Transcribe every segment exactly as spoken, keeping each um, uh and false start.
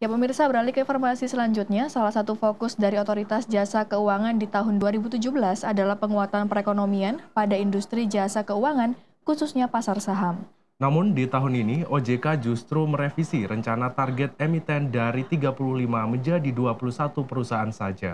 Ya pemirsa, beralih ke informasi selanjutnya, salah satu fokus dari Otoritas Jasa Keuangan di tahun dua ribu tujuh belas adalah penguatan perekonomian pada industri jasa keuangan, khususnya pasar saham. Namun di tahun ini, O J K justru merevisi rencana target emiten dari tiga puluh lima menjadi dua puluh satu perusahaan saja.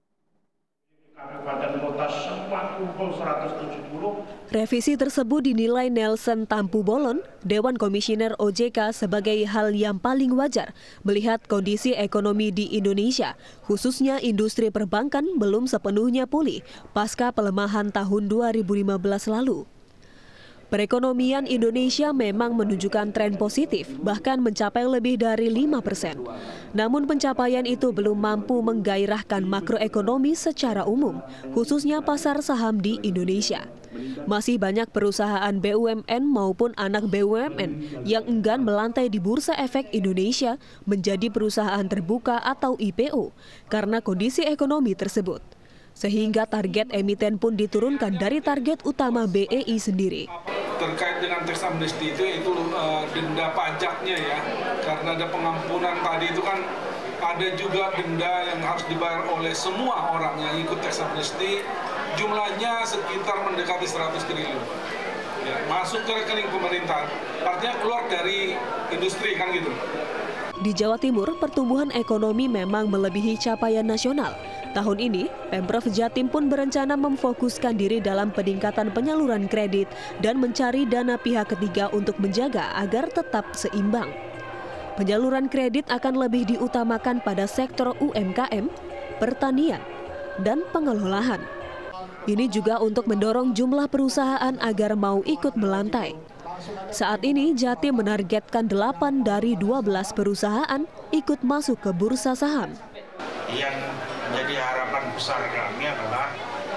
Revisi tersebut dinilai Nelson Tampu Bolon, Dewan Komisioner O J K, sebagai hal yang paling wajar melihat kondisi ekonomi di Indonesia, khususnya industri perbankan belum sepenuhnya pulih pasca pelemahan tahun dua ribu lima belas lalu. Perekonomian Indonesia memang menunjukkan tren positif, bahkan mencapai lebih dari lima persen. Namun pencapaian itu belum mampu menggairahkan makroekonomi secara umum, khususnya pasar saham di Indonesia. Masih banyak perusahaan B U M N maupun anak B U M N yang enggan melantai di Bursa Efek Indonesia menjadi perusahaan terbuka atau I P O karena kondisi ekonomi tersebut. Sehingga target emiten pun diturunkan dari target utama B E I sendiri. Terkait dengan teks amnesti itu, itu uh, denda pajaknya ya, karena ada pengampunan tadi itu kan ada juga denda yang harus dibayar oleh semua orang yang ikut teks amnesti, jumlahnya sekitar mendekati seratus triliun. Ya, masuk ke rekening pemerintah, artinya keluar dari industri kan gitu. Di Jawa Timur, pertumbuhan ekonomi memang melebihi capaian nasional. Tahun ini, Pemprov Jatim pun berencana memfokuskan diri dalam peningkatan penyaluran kredit dan mencari dana pihak ketiga untuk menjaga agar tetap seimbang. Penyaluran kredit akan lebih diutamakan pada sektor U M K M, pertanian, dan pengelolaan. Ini juga untuk mendorong jumlah perusahaan agar mau ikut melantai. Saat ini, Jatim menargetkan delapan dari dua belas perusahaan ikut masuk ke bursa saham. Yang menjadi harapan besar kami adalah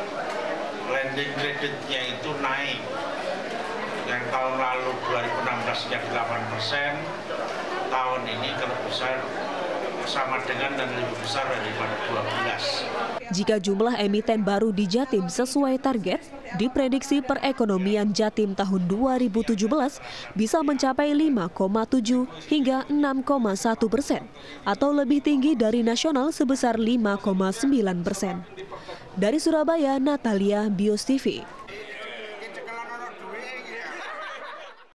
lending kreditnya itu naik. Yang tahun lalu dua ribu enam belas nya delapan persen, tahun ini kalau besar sama dengan dan lebih besar daripada dua belas. Jika jumlah emiten baru di Jatim sesuai target, diprediksi perekonomian Jatim tahun dua ribu tujuh belas bisa mencapai lima koma tujuh hingga enam koma satu persen atau lebih tinggi dari nasional sebesar lima koma sembilan persen. Dari Surabaya, Natalia, Bios T V.